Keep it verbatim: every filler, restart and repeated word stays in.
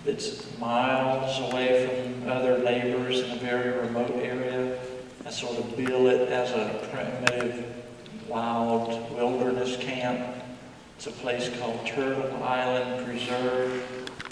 that's miles away from other neighbors in a very remote area. I sort of bill it as a primitive wild wilderness camp. It's a place called Turtle Island Preserve.